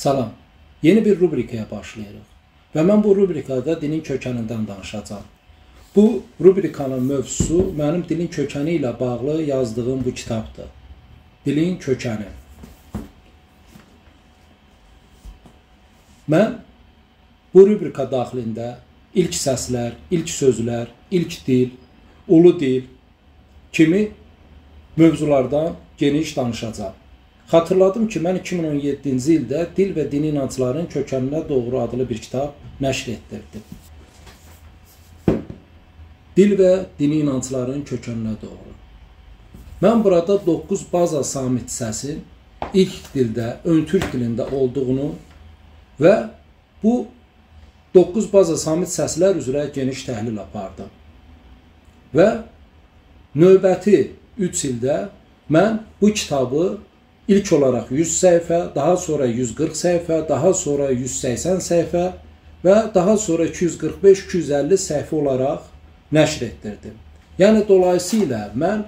Salam, yeni bir rubrikaya başlayırıq və mən bu rubrikada dilin kökənindən danışacağam. Bu rubrikanın mövzusu mənim dilin kökəni ilə bağlı yazdığım bu kitabdır. Dilin kökəni. Mən bu rubrika daxilində ilk səslər, ilk sözlər, ilk dil, ulu dil kimi mövzulardan geniş danışacağam. Xatırladım ki, mən 2017-ci ildə Dil və Dini İnancların Kökəninə Doğru adlı bir kitab nəşr etdirdim. Dil və Dini İnancların Kökəninə Doğru. Mən burada 9 baza samit səsin ilk dildə, ön-türk dilində olduğunu və bu 9 baza samit səslər üzrə geniş təhlil apardım. Və növbəti 3 ildə mən bu kitabı İlk olaraq 100 səhifə, daha sonra 140 səhifə, daha sonra 180 səhifə və daha sonra 245-250 səhifə olaraq nəşr etdirdim. Yəni, dolayısıyla mən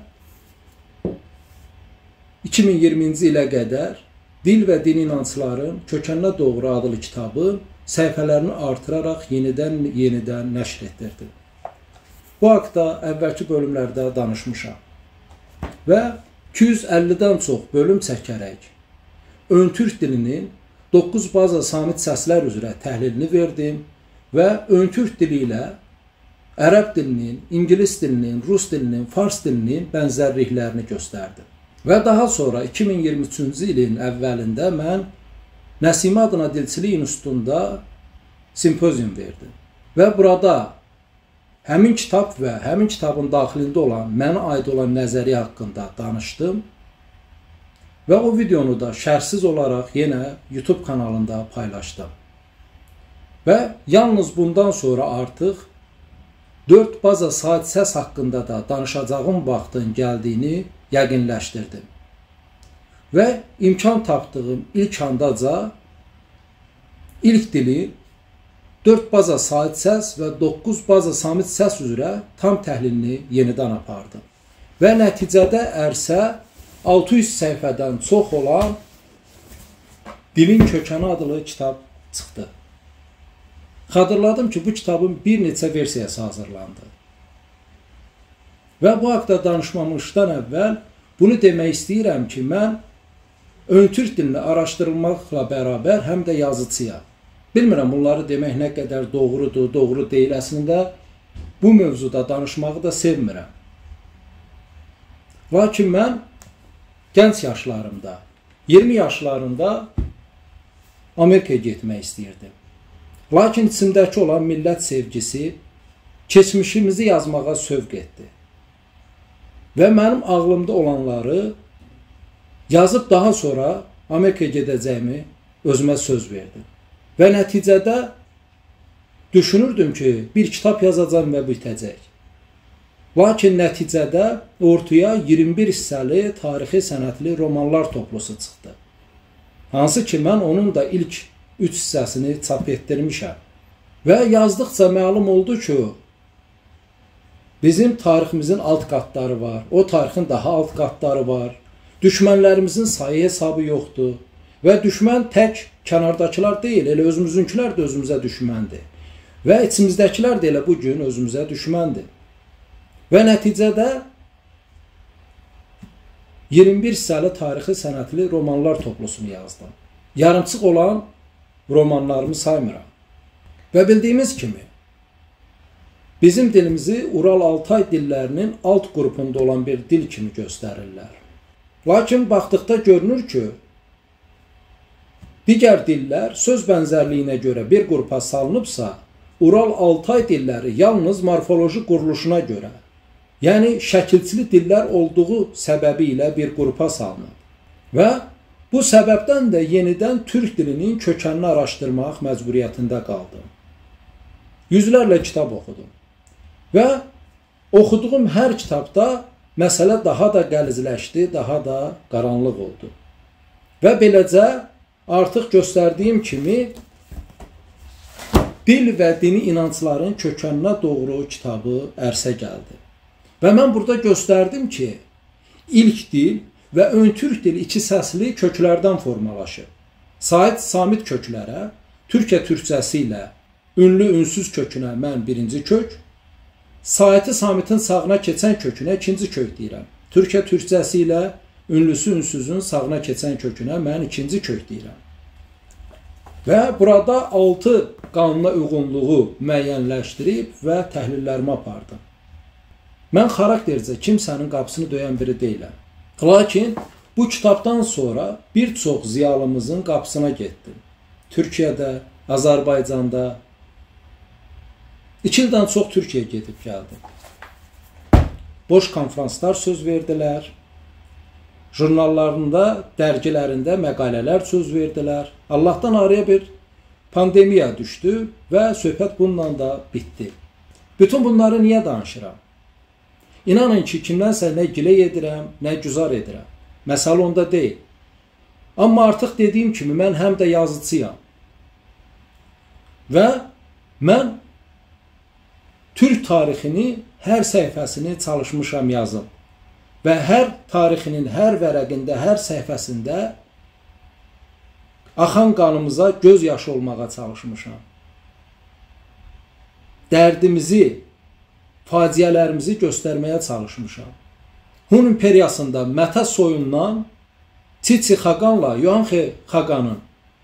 2020-ci ilə qədər Dil və Dini İnancların Kökəninə Doğru adlı kitabı səhifələrini artıraraq yenidən nəşr etdirdim. Bu haqda əvvəlki bölümlərdə danışmışam və 250-dən çox bölüm çəkərək ön-türk dilinin 9 baza samit səslər üzrə təhlilini verdim və ön-türk dili ilə ərəb dilinin, ingilis dilinin, rus dilinin, fars dilinin bənzərliklərini göstərdim. Və daha sonra 2023-cü ilin əvvəlində mən Nəsimə adına Dilçilik İnstitutunda simpozium verdim. Və burada həmin kitab və həmin kitabın daxilində olan, mənə aid olan nəzəriyyə haqqında danışdım və o videonu da şərhsiz olaraq yenə YouTube kanalında paylaşdım. Və yalnız bundan sonra artıq 4 baza saat səs haqqında da danışacağım vaxtın gəldiyini yəqinləşdirdim. Və imkan tapdığım ilk andaca ilk dili 4 baza saat səs və 9 baza samit səs üzrə tam təhlilini yenidən apardım. Və nəticədə ərsə 600 səhifədən çox olan Dilin Kökəni adlı kitab çıxdı. Xatırladım ki, bu kitabın bir neçə versiyası hazırlandı. Və bu haqda danışmamışdan əvvəl bunu demək istəyirəm ki, mən ön-türk dilini araşdırmaqla bərabər həm də yazıcıyam. Bilmirəm, bunları demək nə qədər doğrudur, doğru deyil. Əslində, bu mövzuda danışmağı da sevmirəm. Lakin mən gənc yaşlarımda, 20 yaşlarında Amerikaya getmək istəyirdim. Lakin içimdəki olan millət sevgisi keçmişimizi yazmağa sövq etdi. Və mənim ağlımda olanları yazıb daha sonra Amerikaya gedəcəyimi özümə söz verdim. Və nəticədə düşünürdüm ki, bir kitab yazacağım və bitəcək. Lakin nəticədə ortaya 21 hissəli tarixi sənətli romanlar toplusu çıxdı. Hansı ki, mən onun da ilk 3 hissəsini çap etdirmişəm. Və yazdıqca məlum oldu ki, bizim tariximizin alt qatları var, o tarixin daha alt qatları var, düşmənlərimizin sayı hesabı yoxdur. Və düşmən tək kənardakılar deyil, elə özümüzünkülər də özümüzə düşməndir. Və içimizdəkilər də elə bugün özümüzə düşməndir. Və nəticədə 21 hissəli tarixi sənətli romanlar toplusunu yazdım. Yarımçıq olan romanlarımı saymıram. Və bildiyimiz kimi, bizim dilimizi Ural-Altay dillərinin alt qrupunda olan bir dil kimi göstərirlər. Lakin baxdıqda görünür ki, digər dillər söz bənzərliyinə görə bir qrupa salınıbsa, Ural-Altay dilləri yalnız morfoloji quruluşuna görə, yəni şəkilçili dillər olduğu səbəbi ilə bir qrupa salınıb. Və bu səbəbdən də yenidən türk dilinin kökənini araşdırmaq məcburiyyətində qaldım. Yüzlərlə kitab oxudum. Və oxuduğum hər kitabda məsələ daha da qəlizləşdi, daha da qaranlıq oldu. Və beləcə artıq göstərdiyim kimi Dil və Dini İnancların Kökəninə Doğru kitabı ərsə gəldi. Və mən burada göstərdim ki, ilk dil və ön-türk dil iki səsli köklərdən formalaşıb. Sait Samit köklərə, Türkiyə türkcəsi ilə ünlü ünsüz kökünə mən birinci kök, Saiti Samitin sağına keçən kökünə ikinci kök deyirəm. Türkiyə türkcəsi ilə ünlüsü ünsüzün sağına keçən kökünə mən ikinci kök deyirəm. Və burada 6 qanuna uyğunluğu müəyyənləşdirib və təhlillərimi apardım. Mən xaraktercə kimsənin qapısını döyən biri deyiləm. Lakin bu kitabdan sonra bir çox ziyalımızın qapısına getdim. Türkiyədə, Azərbaycanda, 2 ildən çox Türkiyəyə gedib gəldim. Boş konferanslar söz verdilər. Jurnallarında, dərgilərində məqalələr söz verdilər. Allahdan araya bir pandemiya düşdü və söhbət bununla da bitdi. Bütün bunları niyə danışıram? İnanın ki, kimdənsə nə gilə edirəm, nə güzar edirəm. Məsələ onda deyil. Amma artıq dediyim kimi, mən həm də yazıcıyam. Və mən Türk tarixini, hər səhifəsini çalışmışam yazım. Və hər tarixinin hər vərəqində, hər səhifəsində axan qanımıza göz yaşı olmağa çalışmışam. Dərdimizi, faciələrimizi göstərməyə çalışmışam. Hun imperiyasında Mətə soyundan Çiçi Xaqanla Yuanxi Xaqanın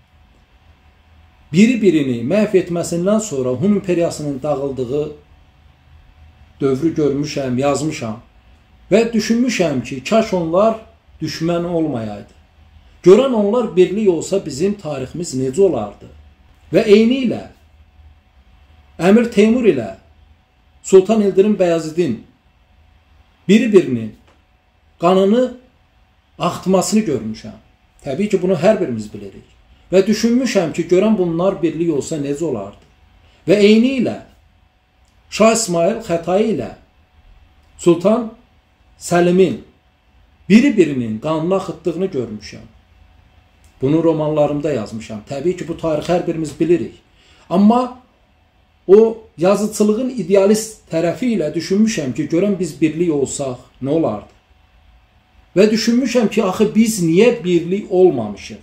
biri-birini məhv etməsindən sonra Hun imperiyasının dağıldığı dövrü görmüşəm, yazmışam və düşünmüşəm ki, kaş onlar düşmən olmayaydı. Görən onlar birlik olsa bizim tariximiz necə olardı? Və eyni ilə Əmir Teymur ilə Sultan İldırım Bəyazidin biri-birinin qanını axtmasını görmüşəm. Təbii ki, bunu hər birimiz bilirik. Və düşünmüşəm ki, görən bunlar birlik olsa necə olardı? Və eyni ilə Şah İsmail Xətai ilə Sultan Səlimin biri-birinin qanını axıtdığını görmüşəm. Bunu romanlarımda yazmışam. Təbii ki, bu tarixi hər birimiz bilirik. Amma o yazıçılığın idealist tərəfi ilə düşünmüşəm ki, görən biz birlik olsaq nə olardı? Və düşünmüşəm ki, axı biz niyə birlik olmamışıq?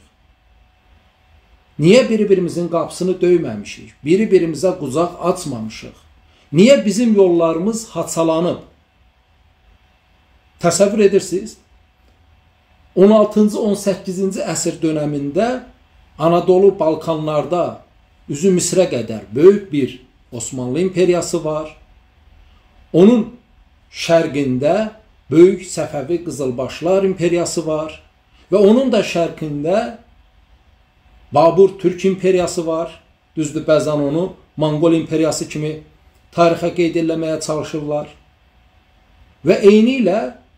Niyə biri-birimizin qapısını döyməmişik? Biri-birimizə qucaq açmamışıq? Niyə bizim yollarımız haçalanıb? Təsəvvür edirsiniz? 16-cı, 18-ci əsr dönəmində Anadolu, Balkanlarda üzü Misrə qədər böyük bir Osmanlı imperiyası var. Onun şərqində böyük Səfəvi Qızılbaşlar imperiyası var. Və onun da şərqində Babur Türk imperiyası var. Düzdür, bəzən onu Monqol imperiyası kimi tarixə qeyd eləməyə çalışırlar. Və eyni ilə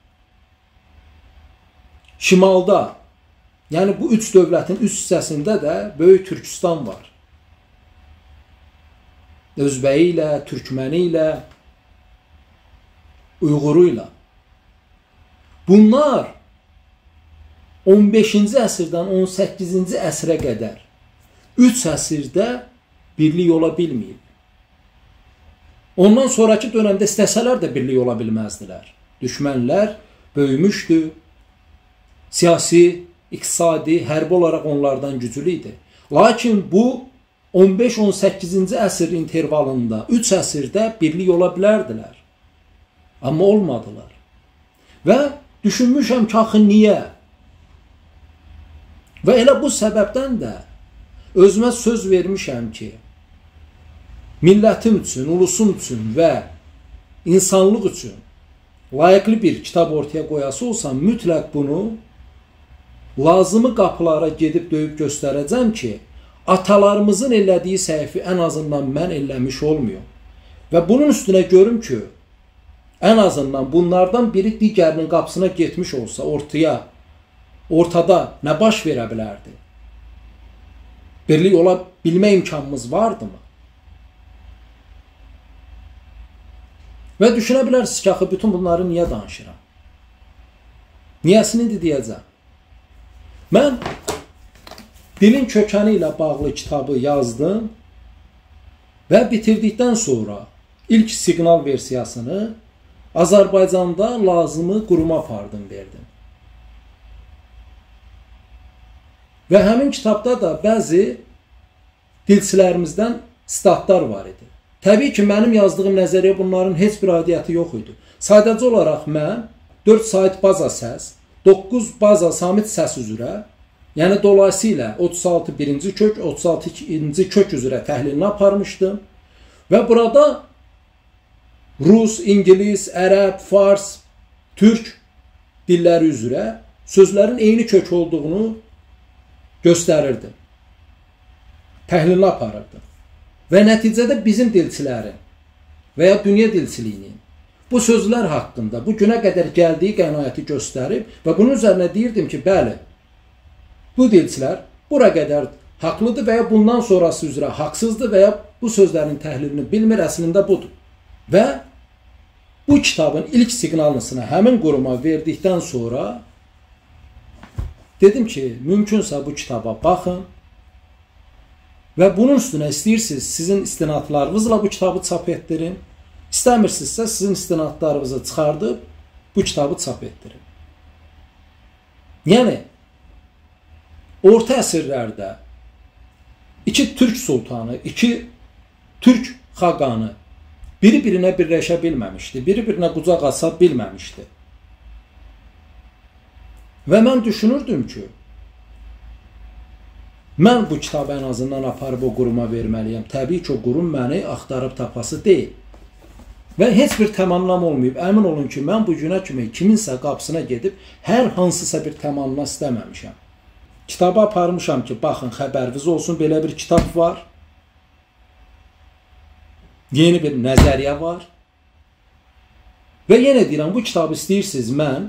şimalda, yəni bu üç dövlətin üst hissəsində də Böyük Türkistan var. Özbəyi ilə, Türkməni ilə, Uyğuru ilə. Bunlar 15-ci əsrdən 18-ci əsrə qədər 3 əsrdə birlik ola bilməyib. Ondan sonraki dönəmdə istəsələr də birlik ola bilməzdilər. Düşmənlər böyümüşdü. Siyasi, iqtisadi, hərbi olaraq onlardan güclü idi. Lakin bu 15-18-ci əsr intervalında 3 əsrdə birlik ola bilərdilər. Amma olmadılar. Və düşünmüşəm ki, axı niyə? Və elə bu səbəbdən də özümə söz vermişəm ki, millətim üçün, ulusum üçün və insanlıq üçün layiqli bir kitab ortaya qoyası olsam, mütləq bunu lazımı qapılara gedib döyüb göstərəcəm ki, atalarımızın elədiyi səhvi ən azından mən eləmiş olmuyorum. Və bunun üstünə görüm ki, ən azından bunlardan biri digərinin qapısına getmiş olsa, ortada nə baş verə bilərdi? Birlik ola bilmə imkanımız vardı mı? Və düşünə bilərsiniz ki, axı bütün bunları niyə danışıram? Niyəsini deyəcəm. Mən dilin kökəni ilə bağlı kitabı yazdım və bitirdikdən sonra ilk siqnal versiyasını Azərbaycanda lazımı quruma apardım, verdim. Və həmin kitabda da bəzi dilçilərimizdən statlar var idi. Təbii ki, mənim yazdığım nəzəriyyə bunların heç bir aidiyyəti yox idi. Sadəcə olaraq mən 4 sayt baza səs, 9 baza samit səs üzrə, yəni dolayısıyla 36 birinci kök, 36 ikinci kök üzrə təhlilini aparmışdım. Və burada Rus, İngilis, Ərəb, Fars, Türk dilləri üzrə sözlərin eyni kök olduğunu göstərirdim. Təhlilini aparırdım. Və nəticədə bizim dilçilərin və ya dünya dilçiliyinin bu sözlər haqqında bu günə qədər gəldiyi qənaəti göstərib və bunun üzərinə deyirdim ki, bəli, bu dilçilər bura qədər haqlıdır və ya bundan sonrası üzrə haqsızdır və ya bu sözlərin təhlilini bilmir, əslində budur. Və bu kitabın ilk siqnalını həmin quruma verdikdən sonra dedim ki, mümkünsə bu kitaba baxın və bunun üstünə istəyirsiniz sizin istinadlarınızla bu kitabı çap etdirin, istəmirsinizsə sizin istinadlarınızı çıxardıb bu kitabı çap etdirin. Yəni, orta əsrlərdə iki türk sultanı, iki türk xaqanı biri-birinə birləşə bilməmişdi, biri-birinə qucaq aça bilməmişdi. Və mən düşünürdüm ki, mən bu kitabı ən azından aparıb o quruma verməliyəm. Təbii ki, o qurum məni axtarıb tapası deyil. Və heç bir təmanlam olmayıb. Əmin olun ki, mən bu günə kimi kiminsə qapısına gedib hər hansısa bir təmanla istəməmişəm. Kitabı aparmışam ki, baxın, xəbəriniz olsun, belə bir kitab var. Yeni bir nəzəriyyə var. Və yenə deyirəm, bu kitabı istəyirsiniz, mən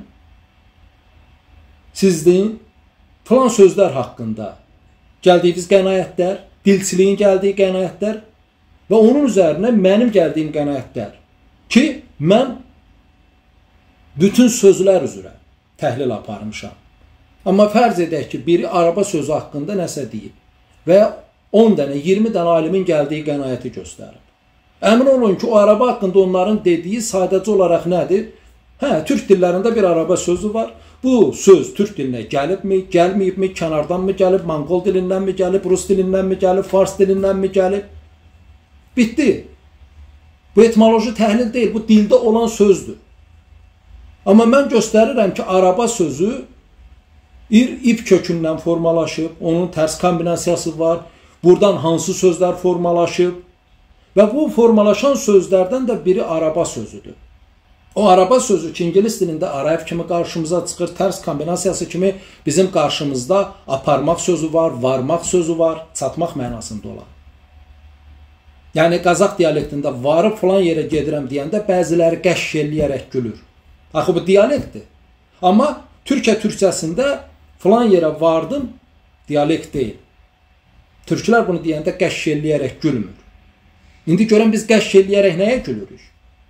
sizin filan sözlər haqqında gəldiyiniz qənaətlər, dilçiliyin gəldiyi qənaətlər və onun üzərinə mənim gəldiyim qənaətlər ki, mən bütün sözlər üzrə təhlil aparmışam. Amma fərz edək ki, biri araba sözü haqqında nəsə deyib və 10 dənə, 20 dənə alimin gəldiyi qənaəti göstərib. Əmin olun ki, o araba haqqında onların dediyi sadəcə olaraq nədir? Türk dillərində bir araba sözü var. Bu söz türk dilinə gəlibmi, gəlməyibmi, kənardanmı gəlib, Monqol dilindənmi gəlib, Rus dilindənmi gəlib, Fars dilindənmi gəlib? Bitdi. Bu etimoloji təhlil deyil, bu dildə olan sözdür. Amma mən göstərirəm ki, araba sözü ip kökündən formalaşıb, onun tərs kombinasiyası var, buradan hansı sözlər formalaşıb və bu formalaşan sözlərdən də biri araba sözüdür. O araba sözü ki, İngilis dilində arayıb kimi qarşımıza çıxır, tərs kombinasiyası kimi bizim qarşımızda aparmaq sözü var, varmaq sözü var, çatmaq mənasında olan. Yəni, Qazaq dialektində varıb falan yerə gedirəm deyəndə bəziləri qəşş eləyərək gülür. Axı, bu dialektdir. Amma Türkiyə türkçəsində falan yerə vardım, dialekt deyil. Türklər bunu deyəndə qəşş eləyərək gülmür. İndi görən biz qəşş eləyərək nəyə gülürük?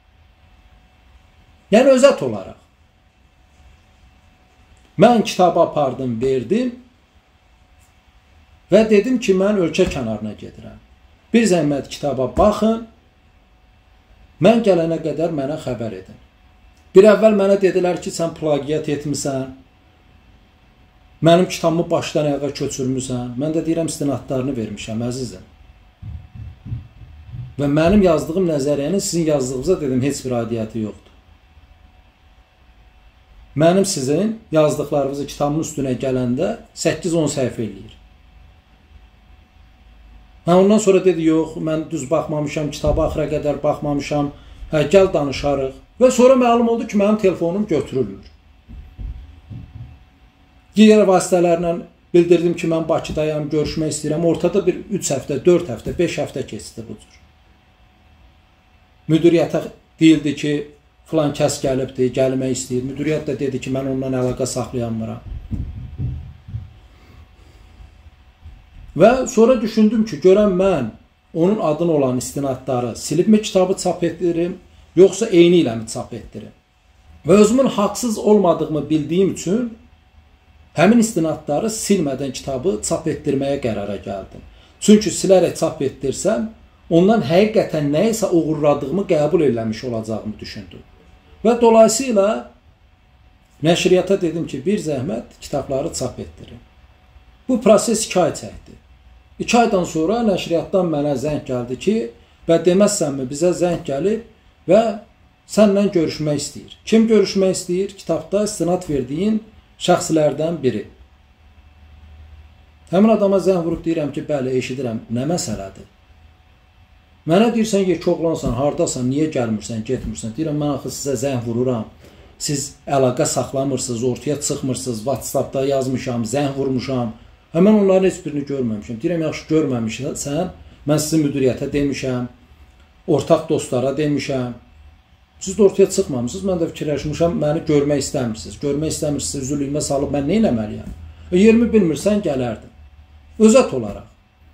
Yəni, özət olaraq. Mən kitabı apardım, verdim və dedim ki, mən ölkə kənarına gedirəm. Bir zəhmət kitaba baxın, mən gələnə qədər mənə xəbər edin. Bir əvvəl mənə dedilər ki, sən plagiat etmirsən, mənim kitabımı başdan ayağa köçürmüsən, mən də deyirəm, istinadlarını vermişəm, əzizim. Və mənim yazdığım nəzəriyyənin sizin yazdığınıza dedim, heç bir aidiyyəti yoxdur. Mənim sizin yazdıqlarınızı kitabın üstünə gələndə 8-10 səhifə eləyir. Ondan sonra dedi, yox, mən düz baxmamışam, kitabı axıra qədər baxmamışam, gəl danışarıq. Və sonra məlum oldu ki, mənim telefonum götürülmür. Digər vasitələrlə bildirdim ki, mən Bakıdayam, görüşmək istəyirəm. Ortada bir 3 həftə, 4 həftə, 5 həftə keçdi bu cür. Müdiriyyətə deyildi ki, filan kəs gəlibdir, gəlmək istəyir. Müdiriyyət də dedi ki, mən ondan əlaqə saxlayanmıram. Və sonra düşündüm ki, görən mən onun adını olan istinadları silibmi kitabı çap etdirim, yoxsa eyni ilə mi çap etdirim? Və özümün haqsız olmadığımı bildiyim üçün həmin istinadları silmədən kitabı çap etdirməyə qərara gəldim. Çünki silərək çap etdirsəm, ondan həqiqətən nəyisə uğurladığımı qəbul eləmiş olacağımı düşündüm. Və dolayısıyla nəşriyyata dedim ki, bir zəhmət kitabları çap etdirin. Bu proses 2 ay çəkdi. 2 aydan sonra nəşriyyatdan mənə zəng gəldi ki, və deməzsənmi bizə zəng gəlib və səninlə görüşmək istəyir. Kim görüşmək istəyir? Kitabda istinad verdiyin şəxslərdən biri. Həmin adama zəng vurub deyirəm ki, bəli, eşidirəm, nə məsələdir? Mənə deyirsən, yekə oğlansan, hardasan, niyə gəlmirsən, getmirsən? Deyirəm, mən axı sizə zəng vururam. Siz əlaqə saxlamırsınız, ortaya çıxmırsınız, WhatsAppda yazmışam, zəng vurmuşam. Həmən onların heç birini görməmişəm. Deyirəm, yaxşı görməmişsən, mən sizin müdiriyyətə demişəm, ortaq dostlara demişəm. Siz də ortaya çıxmamışsınız, mən də fikirləşmişəm, məni görmək istəmirsiniz. Görmək istəmirsiniz, üzülüyümə salıb mən nə eləməliyəm? Yerimi bilmirsən, gələrdim. Özət olaraq.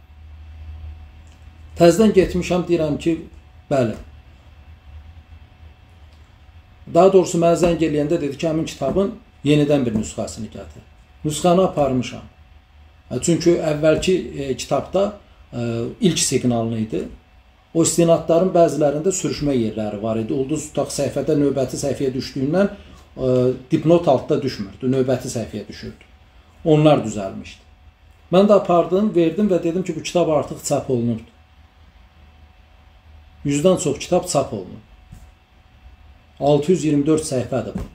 Təzdən getmişəm, deyirəm ki, bəli. Daha doğrusu mənə zəng eləyəndə dedi ki, həmin kitabın yenidən bir nüsxəsini gətir. Nüsxanı aparmışam. Çünki əvvəlki kitabda ilk siqnalını idi. O istinadların bəzilərində sürüşmə yerləri var idi. Ulduz tutaq səhifədə növbəti səhifəyə düşdüyündən dipnot altda düşmürdü, növbəti səhifəyə düşürdü. Onlar düzəlmişdi. Mən də apardım, verdim və dedim ki, bu kitab artıq çap olunubdur. 100-dən çox kitab çap olunub. 624 səhifədir bu.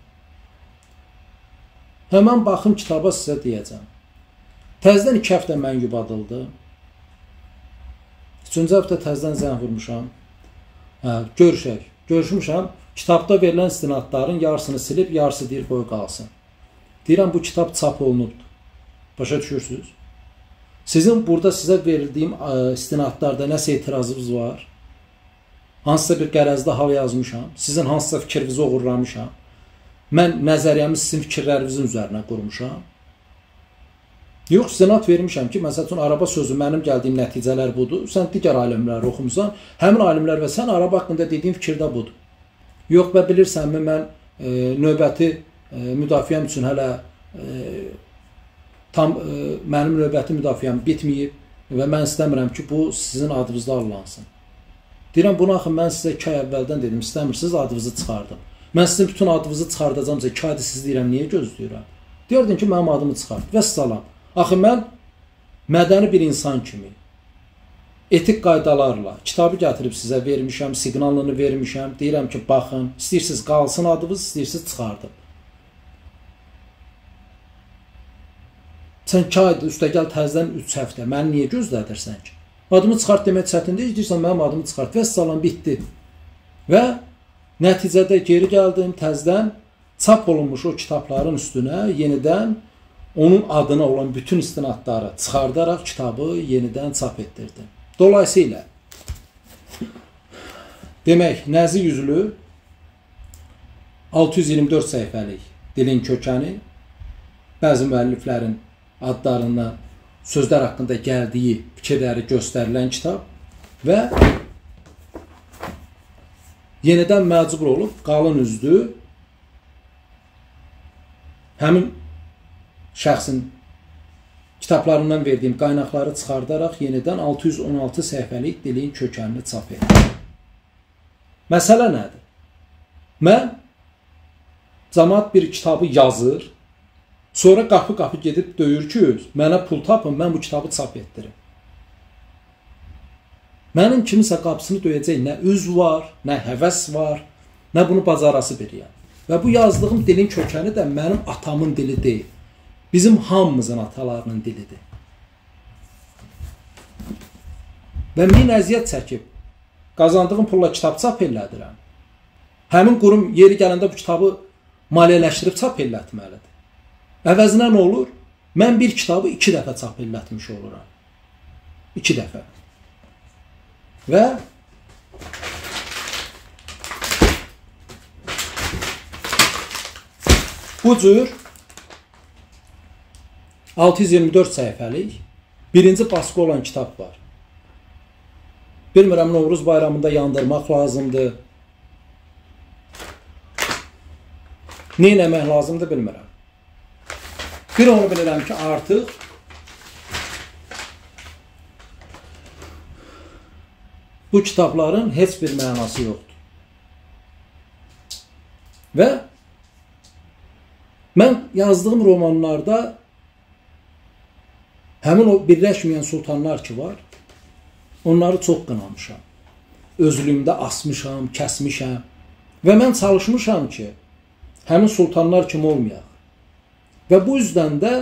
Həmən baxım kitaba sizə deyəcəm. Təzdən 2 həftə mən yubadıldı. 3-cü həftə təzdən zəng vurmuşam. Görüşək. Görüşmüşəm. Kitabda verilən istinadların yarısını silib, yarısı deyir, qoy qalsın. Deyirəm, bu kitab çap olunubdur. Başa düşürsünüz? Sizin burada sizə verildiyim istinadlarda nəsə etirazınız var? Hansısa bir qərəzdə hal yazmışam. Sizin hansısa fikrinizi uğurlamışam. Mən nəzəriyyəmi sizin fikirlərinizin üzərinə qurmuşam. Yox, istinad vermişəm ki, məsəl üçün, araba sözü mənim gəldiyim nəticələr budur. Sən digər alimləri oxumusan, həmin alimlər və sən araba haqqında dediyin fikirdə budur. Yox, və bilirsənmi, mən növbəti müdafiəm üçün hələ tam mənim növbəti müdafiəm bitməyib və mən istəmirəm ki, bu sizin adınızda alınsın. Deyirəm, bunu axı mən sizə 2 ay əvvəldən dedim, istəmirsiniz, adınızı çıxardım. Mən sizin bütün adınızı çıxardacamsa 2 ayda siz deyirəm, niyə gözləyirəm? Deyərdin ki, mənim adımı çıxart. Və salam. Axı mən mədəni bir insan kimi, etik qaydalarla kitabı gətirib sizə vermişəm, siqnalını vermişəm, deyirəm ki, baxın, istəyirsiniz qalsın adınız, istəyirsiniz çıxardım. Sən 2 ayda üstə gəl təzdən 3 həftə, məni niyə gözlədirsən ki? Adımı çıxart demək çətindir, deyirsən, mənim adımı çıxart. Və salam, bitdi. Və nəticədə geri gəldim, təzdən çap olunmuş o kitabların üstünə yenidən onun adına olan bütün istinadları çıxardaraq kitabı yenidən çap etdirdim. Dolayısıyla, demək, Nəzi Yüzlü 624 səhifəlik dilin kökəni, bəzi müəlliflərin adlarından sözlər haqqında gəldiyi fikirləri göstərilən kitab və yenidən məcbur olub, qalın üzdü, həmin şəxsin kitablarından verdiyim qaynaqları çıxardaraq yenidən 616 səhifəlik dilin kökənini çap etdim. Məsələ nədir? Mən cəmaət bir kitabı yazır, sonra qapı-qapı gedib döyür ki, mənə pul tapın, mən bu kitabı çap etdirim. Mənim kimisə qapısını döyəcək nə üz var, nə həvəs var, nə bunu bacarası biriyəm. Və bu yazdığım dilin kökəni də mənim atamın dili deyil. Bizim hamımızın atalarının dilidir. Və min əziyyət çəkib, qazandığım pulla kitab çap elədirəm. Həmin qurum yeri gələndə bu kitabı maliyyələşdirib çap elətməlidir. Əvəzinə nə olur? Mən bir kitabı 2 dəfə çap elətmiş oluram. 2 dəfə. Və bu cür 624 səhifəlik birinci baskı olan kitab var. Bilmirəm, Novruz bayramında yandırmaq lazımdır. Nə eləmək lazımdır, bilmirəm. Bir onu bilirəm ki, artıq bu kitabların heç bir mənası yoxdur. Və mən yazdığım romanlarda Həmin o birləşməyən sultanlar ki var, onları çox qınamışam. Özlüyümdə asmışam, kəsmişəm və mən çalışmışam ki, həmin sultanlar kimi olmayaq. Və bu yüzdən də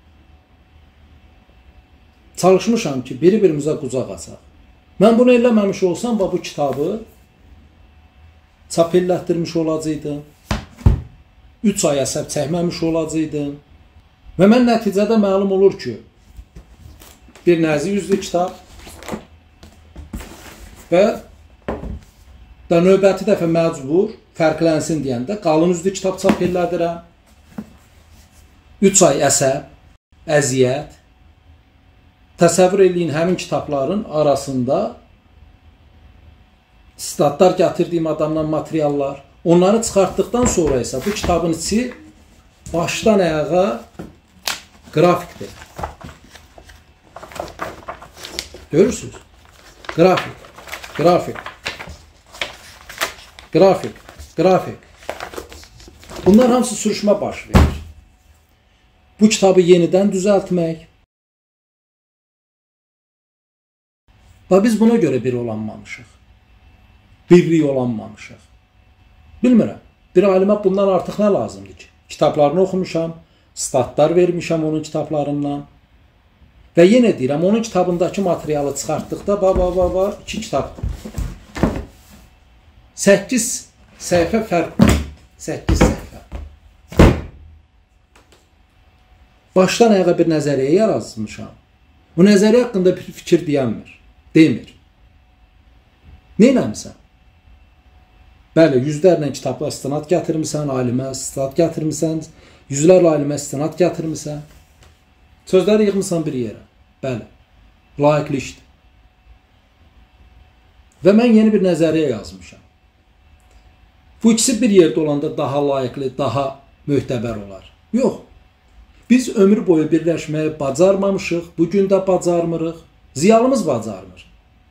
çalışmışam ki, biri-birimizə qucaq açaq. Mən bunu eləməmiş olsam, bu kitabı çap elətdirmiş olacaqdım. 3 ay əsəb çəkməmiş olacaqdım. Və mən nəticədə məlum olur ki, bir nəzi yüzlü kitab və da növbəti dəfə məcbur fərqlənsin deyəndə qalın üzlü kitab çap elədirəm. 3 ay əsəb, əziyyət. Təsəvvür eləyin, həmin kitabların arasında statlar gətirdiyim adamdan materiallar. Onları çıxartdıqdan sonra isə bu kitabın içi başdan ayağa qrafikdir. Görürsünüz? Qrafik, qrafik, qrafik, qrafik. Bunlar hamısı sürüşmə baş verir. Bu kitabı yenidən düzəltmək. Və biz buna görə bir olanmamışıq. Birlik olanmamışıq. Bilmirəm, bir alimə bundan artıq nə lazımdır ki? Kitablarını oxumuşam, statlar vermişəm onun kitablarından. Və yenə deyirəm, onun kitabındakı materialı çıxartdıqda, 2 kitabdır. 8 səhifə fərq. 8 səhifə. Başdan ayağa bir nəzəriyyə yaratmışam. Bu nəzəriyyə haqqında bir fikir deyənmir. Demir. Neynəmsən? Bəli, yüzlərlə kitabla istinad gətirmirsən, alimə istinad gətirmirsən, yüzlərlə alimə istinad gətirmirsən. Sözləri yığmısan bir yerə. Bəli, layiqli işdir. Və mən yeni bir nəzəriyyə yazmışam. Bu ikisi bir yerdə olanda daha layiqli, daha möhtəbər olar. Yox, biz ömür boyu birləşməyi bacarmamışıq, bugün də bacarmırıq. Ziyalımız bacarmır.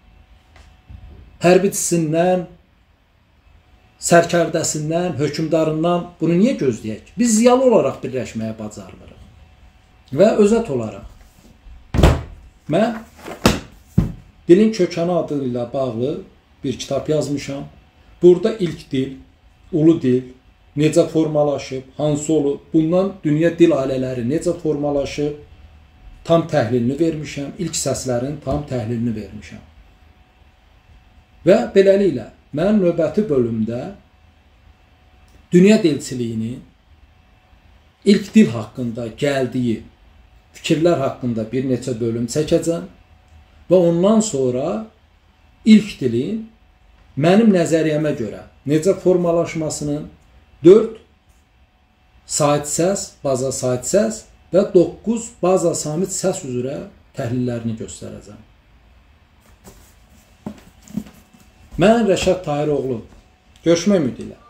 Hərbçisindən, sərkərdəsindən, hökümdarından bunu niyə gözləyək? Biz ziyalı olaraq birləşməyə bacarmırıq. Və özət olaraq mən dilin kökəni adı ilə bağlı bir kitab yazmışam. Burada ilk dil, ulu dil necə formalaşıb, hansı olub, bundan dünya dil ailələri necə formalaşıb, tam təhlilini vermişəm, ilk səslərin tam təhlilini vermişəm. Və beləliklə, mən növbəti bölümdə dünya dilçiliyinin ilk dil haqqında gəldiyi fikirlər haqqında bir neçə bölüm çəkəcəm və ondan sonra ilk dilin mənim nəzəriyyəmə görə necə formalaşmasının 4 sait səs, baza sait səs və 9 baza samit səs üzrə təhlillərini göstərəcəm. Mən Rəşad Tahiroğlu. Görüşmək ümidi ilə.